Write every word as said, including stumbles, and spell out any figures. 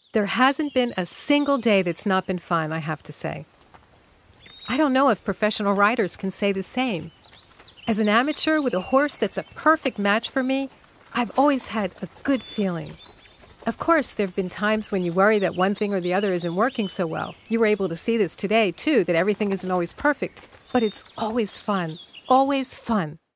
There hasn't been a single day that's not been fun, I have to say. I don't know if professional riders can say the same. As an amateur with a horse that's a perfect match for me, I've always had a good feeling. Of course, there have been times when you worry that one thing or the other isn't working so well. You were able to see this today, too, that everything isn't always perfect. But it's always fun. Always fun.